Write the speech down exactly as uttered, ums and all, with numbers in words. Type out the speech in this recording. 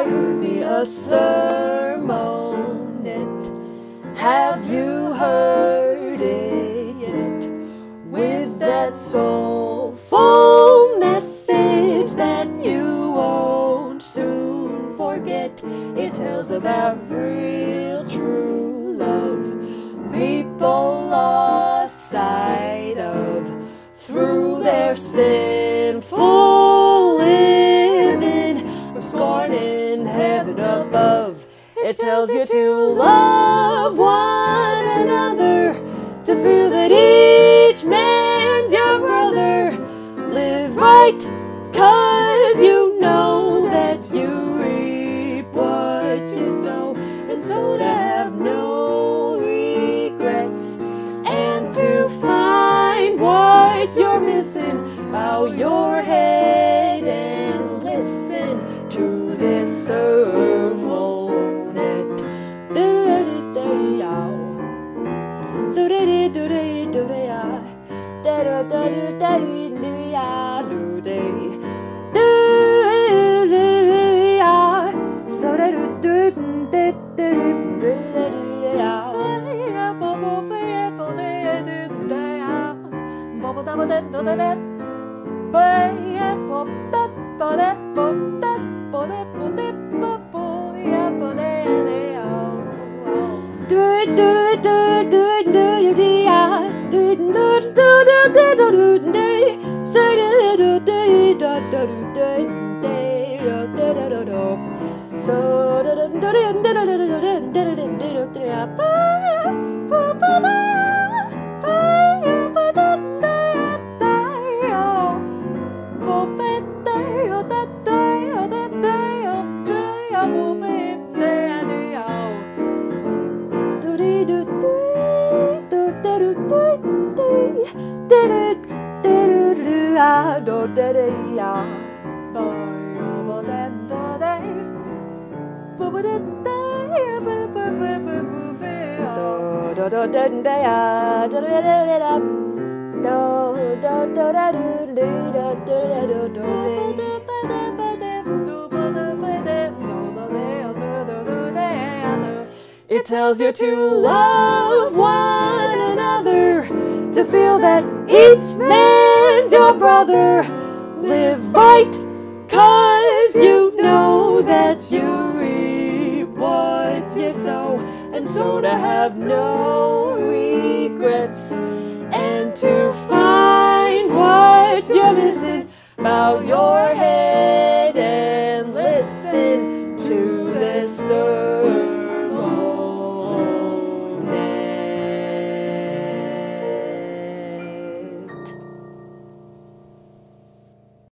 heard me a sermonette. Have you heard it yet? With that soulful message that you won't soon forget. It tells about real true love people lost sight of through their sinful living of scorning heaven above. It tells you to love one another, to feel that each man's your brother. Live right, 'cause you know that you reap what you sow, and so to have no regrets, and to find what you're missing, bow your head and listen to this sermonette. So da da da da da da da da so da do do da da It tells you to love one another, to feel that each man's your brother. Live right, 'cause you know that you reap what you sow, and so to have no regrets, and to find what you're missing, bow your head